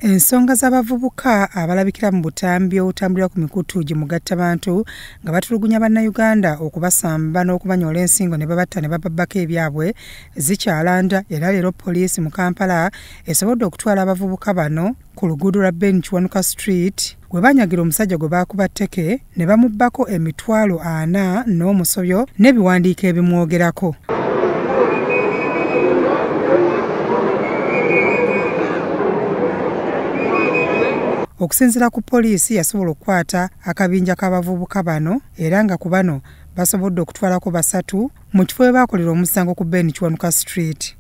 Ensonga z'abavubuka abalabikira mu butambi obutambulira ku mikutu gimugattabantu nga batulugunya bannayuganda okubasamba n'okubanyola ensingo ne babatta ne bababbako ebyabwe zikyalanda era leero poliisi mu Kampala esobodde okutwala abavubuka bano ku luguudo lwa Ben Kiwanuka Street we banyagira omusajja gwe baakuba tteke ne bamubbako emitwalo 40 n'omusobyo n'ebiwandiiko ebimwogerako. Okusinziira ku poliisi yasobola okukwata akabinja k'abavubuka bano era nga ku bano basobodde okutwalako 3 mu kifo we baakolera omusango ku Ben Kiwanuka Street.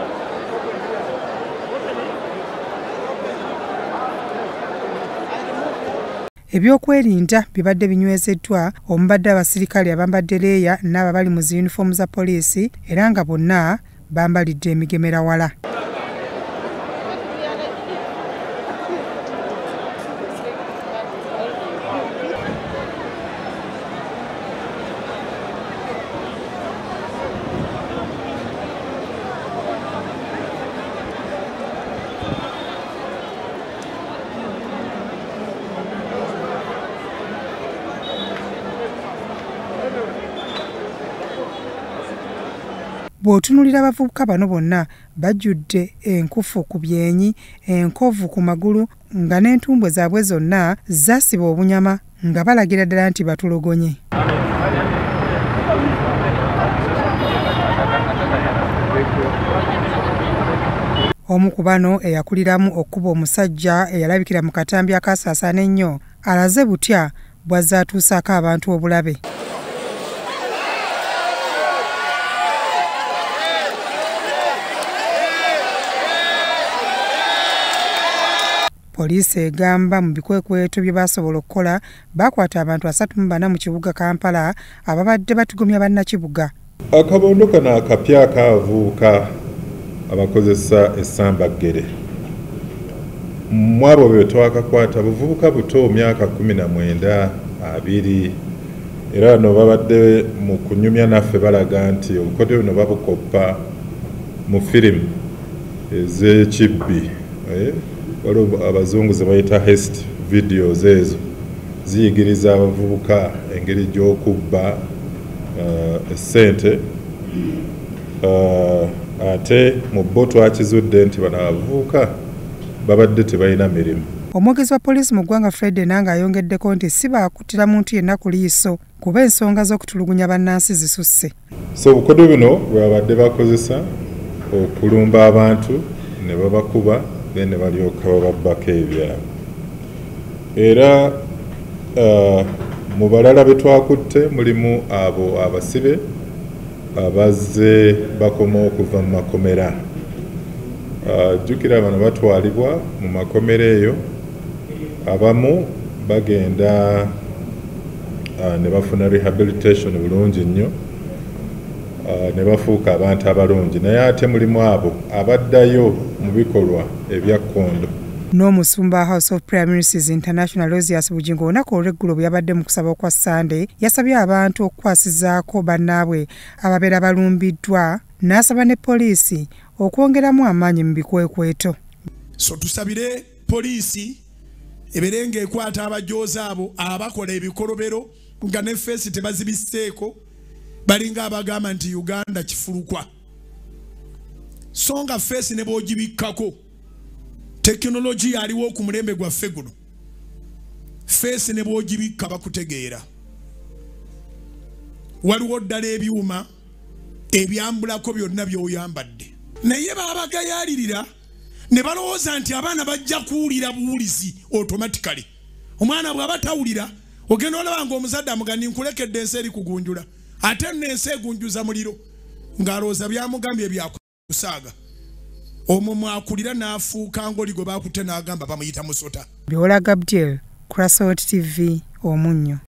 Ebyokwerinda bibadde binywezeddwa omubadde abasirikale abambadde leeya n'ababali mu zi yunifoomu za poliisi era nga bonna bambalidde emigemerawala. Bw'otunuulira abavubuka bano bonna bajjudde enkufu ku byenyi, enkovu ku magulu nga n'entumbwe zaabwe zonna zasiba obunyama nga balagira ddala nti batulogonye. Omu ku bano eyakuliramu okkuba omusajja eyalabikira mu katambi akasaasaana ennyo alaze butya bw'azze atuusaako abantu obulabe. Poliisi egamba mu bikwekweto bye basobola okukola bakwata abantu 34 mu kibuga Kampala ababadde batugumya bannakibuga. Akabondo kano akapya akaavuuka abakozesa essambaggere. Mu abo be twakakwata buvubuka buto myaka 19, 20 era no babadde mu kunyumya naffe balaga nti obukodyo buno babukoppa mu firimu ez'ekibbi. Waliwo abazungu ze bayita heist videos ezo ziyigiriza abavubuka engeri gy'okubba essente ate mu bo twakizudde nti bano abavubuka babadde tebalina mirimu. Omwogezi wa poliisi mu ggwanga Fred Enanga ayongeddeko nti si baakuttira muntu yenna ku liiso kuba ensonga z'okutulugunya bannansi zisusse. So obukodyo buno bwe babadde bakozesa okulumba abantu ne babakuba ne balyoka bababbako ebyabwe. Era mu balala be twakutte mulimu abo abasibe abazze bakoma okuva mu makomera. Jjukira bano batwalibwa mu makomera eyo abamu bagenda ne bafuna rehabilitation bulungi nnyo ne bafuuka abantu abalungi naye ate mulimu abo abaddayo mu bikolwa ebyakkondo. N'omusumba House of Prayer Ministries International Rosias Bugingo olunaku olw'eggulo bwe yabadde mu kusaba kwa Sunday yasabye abantu okukwasizaako bannaabwe ababeera balumbiddwa n'asaba ne poliisi okwongeramu amaanyi mu bikwekweto. So tusabire poliisi ebeere ng'ekwata abajoozi abo abakola ebikolobero nga ne feesi tebazibiseeko balinga abagamba nti Uganda kifulukwa. So nga feesi ne bw'ogibikkako tekinologiya aliwo ku mulembe gwaffe guno. Feesi ne bw'ogibikka bakutegeera. Waliwo ddala ebyuma ebyambulako byonna by'oyambadde. Naye babagayaalirira ne balowooza nti abaana bajja kuwulira buwulizi automatically. Omwana bw'aba tawulira ogenda olaba ng'omuzadde amugamba nkulekedde ensi eri kugunjula. Ate n'ensi egunjuza muliro ng'alowooza byamugambye byakusaaga. Omwo mwakulira n'afuuka ng'oli gwe baakutte n'agamba bamuyita musota. Byola Gabriel, Crossroads TV, Omunnyo.